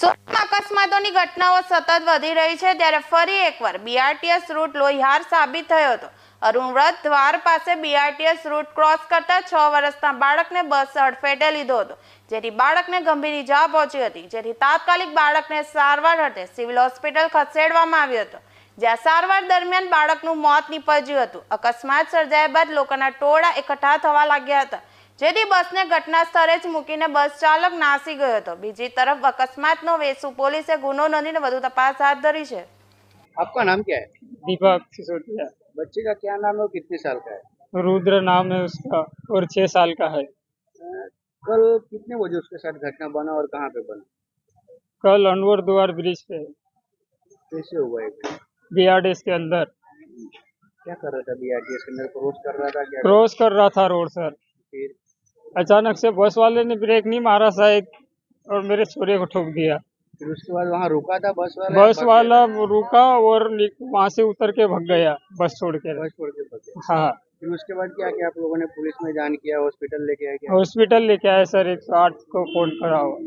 સુરતમાં અકસ્માતોની ઘટનાઓ સતત વધી રહી છે ત્યારે ફરી એકવાર બીઆરટીએસ રૂટ લોહિયાર સાબિત થયો હતો। અરુણ વ્રત દ્વાર પાસે બીઆરટીએસ રૂટ ક્રોસ કરતા 6 વર્ષના બાળકને બસ અડફેટે લીધો હતો, જેથી બાળકને ગંભીર ઈજા પહોંચી હતી, જેથી તાત્કાલિક બાળકને સારવાર અર્થે સિવિલ હોસ્પિટલ ખસેડવામાં આવ્યો હતો, જ્યાં સારવાર દરમિયાન બાળકનું મોત નીપજ્યું હતું। અકસ્માત સર્જાયા બાદ લોકોના ટોળા એકઠા થવા લાગ્યા હતા, જેથી બસને ઘટના સ્થળે જ મૂકીને બસ ચાલક નાસી ગયો હતો। બીજી તરફ અકસ્માતનો વેસુ પોલીસે ગુનો નોંધીને વધુ તપાસ હાથ ધરી છે। आपका नाम क्या है? दीपक सिसोदिया। बच्चे का क्या नाम है और कितने साल का है? रुद्र नाम है उसका और 6 साल का है। कल कितने बजे उसके साथ घटना बना और कहाँ पे बना? कल अनवर द्वार ब्रिज पे कैसे हुआ है? बीआरटीएस के अंदर क्या कर रहा था? बीआरटीएस के अंदर क्रॉस कर रहा था क्या? क्रॉस कर रहा था रोड सर। फिर अचानक से बस वाले ने ब्रेक नहीं मारा शायद और मेरे छोरे को ठोक दिया। फिर उसके बाद वहाँ रुका था बस वाला? बस वाला रुका और वहाँ से उतर के भाग गया, बस छोड़ के। बस छोड़ के भाग गया। हाँ, फिर उसके बाद क्या किया आप लोगों ने? पुलिस में जान किया, हॉस्पिटल लेके आए क्या? हॉस्पिटल लेके आए सर, 108 को फोन करा हुआ।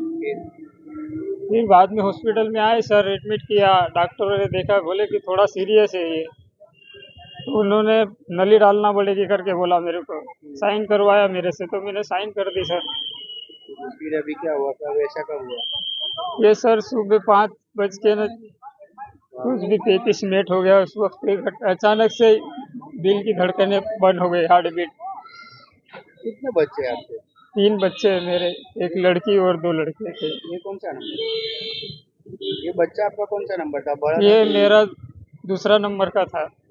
फिर बाद में हॉस्पिटल में आए सर, एडमिट किया। डॉक्टरों ने देखा, बोले कि थोड़ा सीरियस है ये, तो उन्होंने नली डालना पड़ेगी करके बोला मेरे को। साइन करवाया मेरे से, तो मैंने साइन कर दी सर। फिर अभी क्या हुआ? कब ऐसा कब हुआ? ये सर सुबह 5:35 हो गया। उस वक्त अचानक से दिल की धड़कनें बंद हो गई, हार्ट बीट। कितने बच्चे हैं आपके? 3 बच्चे हैं मेरे, एक लड़की और 2 लड़के थे। ये कौन सा नंबर? ये बच्चा आपका कौन सा नंबर था? बड़ा ये मेरा दूसरा नंबर का था।